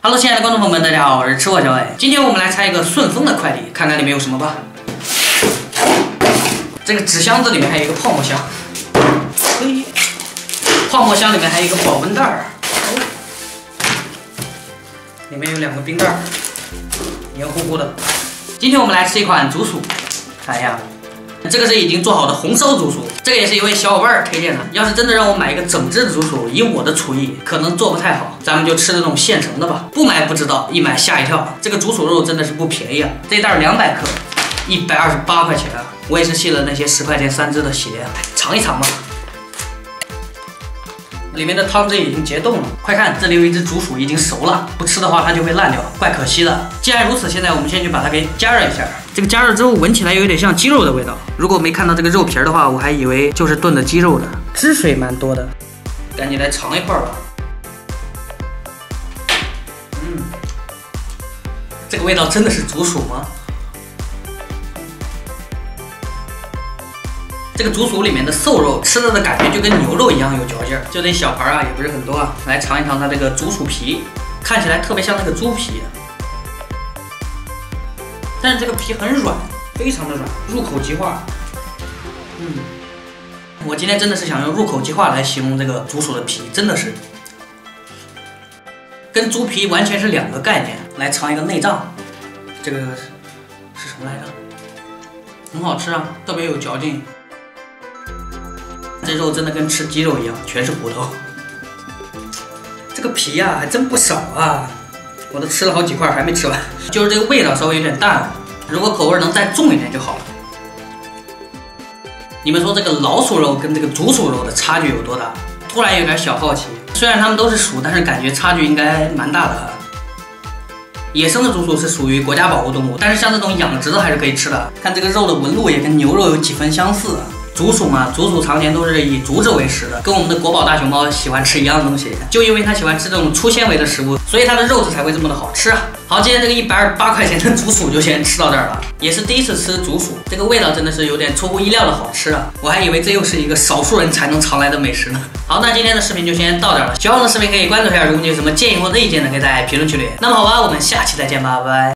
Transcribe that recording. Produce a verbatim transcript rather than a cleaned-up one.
Hello， 亲爱的观众朋友们，大家好，我是吃货小伟。今天我们来拆一个顺丰的快递，看看里面有什么吧。这个纸箱子里面还有一个泡沫箱，嘿，泡沫箱里面还有一个保温袋儿，里面有两个冰袋儿，黏糊糊的。今天我们来吃一款竹薯，看一下。 这个是已经做好的红烧竹薯，这个也是一位小伙伴推荐的。要是真的让我买一个整只的竹薯，以我的厨艺，可能做不太好，咱们就吃那种现成的吧。不买不知道，一买吓一跳。这个竹薯肉真的是不便宜啊，这袋两百克，一百二十八块钱啊！我也是信了那些十块钱三只的邪，尝一尝吧。里面的汤汁已经结冻了，快看，这里有一只竹薯已经熟了，不吃的话它就会烂掉，怪可惜的。既然如此，现在我们先去把它给加热一下。 这个加热之后闻起来有点像鸡肉的味道。如果没看到这个肉皮的话，我还以为就是炖的鸡肉的。汁水蛮多的，赶紧来尝一块吧。嗯，这个味道真的是竹薯吗？这个竹薯里面的瘦肉吃了的感觉就跟牛肉一样有嚼劲儿，就这一小盘啊，也不是很多啊。来尝一尝它这个竹薯皮，看起来特别像那个猪皮。 但是这个皮很软，非常的软，入口即化。嗯，我今天真的是想用入口即化来形容这个竹薯的皮，真的是跟猪皮完全是两个概念。来尝一个内脏，这个是什么来着？很好吃啊，特别有嚼劲。这肉真的跟吃鸡肉一样，全是骨头。这个皮呀、啊，还真不少啊。 我都吃了好几块，还没吃完。就是这个味道稍微有点淡，如果口味能再重一点就好了。你们说这个老鼠肉跟这个竹薯肉的差距有多大？突然有点小好奇。虽然它们都是薯，但是感觉差距应该蛮大的。野生的竹薯是属于国家保护动物，但是像这种养殖的还是可以吃的。看这个肉的纹路也跟牛肉有几分相似。 竹薯嘛，竹薯常年都是以竹子为食的，跟我们的国宝大熊猫喜欢吃一样的东西。就因为它喜欢吃这种粗纤维的食物，所以它的肉质才会这么的好吃啊。好，今天这个一百二十八块钱的竹薯就先吃到这儿了，也是第一次吃竹薯，这个味道真的是有点出乎意料的好吃啊！我还以为这又是一个少数人才能尝来的美食呢。好，那今天的视频就先到这儿了。喜欢我的视频可以关注一下，如果你有什么建议或者意见呢，可以在评论区里。那么好吧，我们下期再见吧，拜拜。